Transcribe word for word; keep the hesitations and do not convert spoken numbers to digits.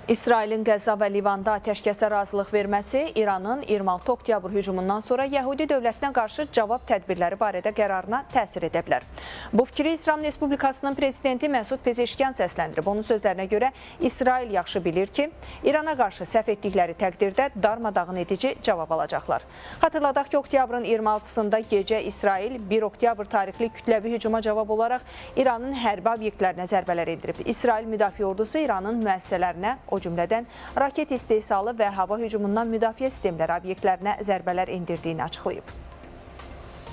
İsrailin Qəzza və Livanda atəşkəsə razılıq verməsi İranın iyirmi altı oktyabr hücumundan sonra Yəhudi dövlətinə qarşı cavab tədbirləri barədə qərarına təsir edə bilər. Bu fikri İsrail Respublikasının prezidenti Məsud Pezeşkiyan səsləndirib. Onun sözlərinə görə İsrail yaxşı bilir ki, İrana qarşı səhv etdikləri təqdirdə darmadağın edici cavab alacaqlar. Xatırladaq ki, oktyabrın iyirmi altısında gecə İsrail bir oktyabr tarixli kütləvi hücuma cavab olaraq İranın hərbi obyektlərinə zərbələr endirib. İsrail Müdafiə Ordusu İranın müəssisələrinə, o cümlədən raket istehsalı və hava hücumundan müdafiə sistemləri obyektlərinə zərbələr endirdiyini açıqlayıb.